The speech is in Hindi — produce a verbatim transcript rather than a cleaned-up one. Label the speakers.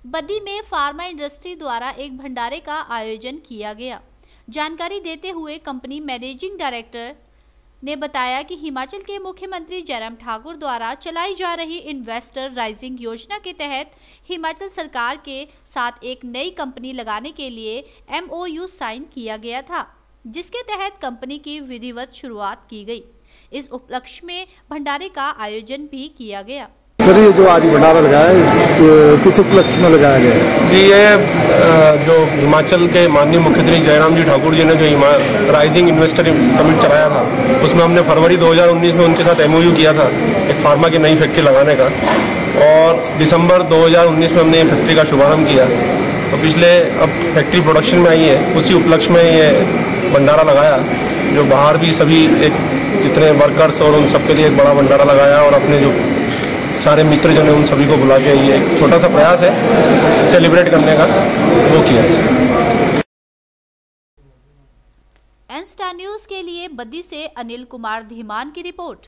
Speaker 1: बद्दी में फार्मा इंडस्ट्री द्वारा एक भंडारे का आयोजन किया गया। जानकारी देते हुए कंपनी मैनेजिंग डायरेक्टर ने बताया कि हिमाचल के मुख्यमंत्री जयराम ठाकुर द्वारा चलाई जा रही इन्वेस्टर राइजिंग योजना के तहत हिमाचल सरकार के साथ एक नई कंपनी लगाने के लिए एमओयू साइन किया गया था, जिसके तहत कंपनी की विधिवत शुरुआत की गई। इस उपलक्ष्य में भंडारे का आयोजन भी किया गया।
Speaker 2: सर, ये जो आज भंडारा लगाया है किस उपलक्ष्य में लगाया गया है?
Speaker 3: जी, ये जो हिमाचल के माननीय मुख्यमंत्री जयराम जी ठाकुर जी ने जो राइजिंग इन्वेस्टर समिट चलाया था, उसमें हमने फरवरी दो हज़ार उन्नीस में उनके साथ एमओयू किया था एक फार्मा की नई फैक्ट्री लगाने का, और दिसंबर दो हज़ार उन्नीस में हमने ये फैक्ट्री का शुभारंभ किया। तो पिछले अब फैक्ट्री प्रोडक्शन में आई है, उसी उपलक्ष्य में ये भंडारा लगाया, जो बाहर भी सभी एक जितने वर्कर्स और उन सबके लिए एक बड़ा भंडारा लगाया, और अपने जो सारे मित्र जन उन सभी को बुला के ये एक छोटा सा प्रयास है सेलिब्रेट करने का, वो किया है।
Speaker 1: एन स्टार न्यूज़ के लिए बद्दी से अनिल कुमार धीमान की रिपोर्ट।